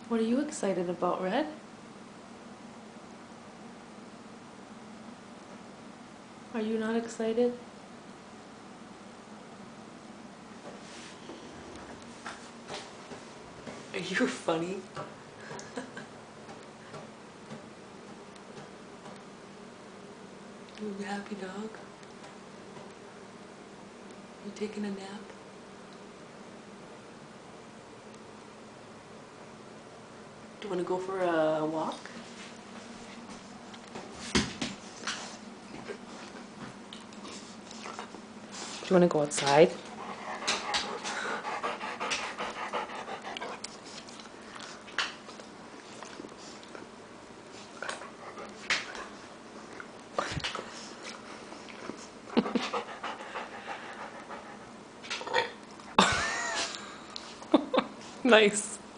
What are you excited about, Red? Are you not excited? Are you funny? You happy dog? You taking a nap? Do you want to go for a walk? Do you want to go outside? Nice.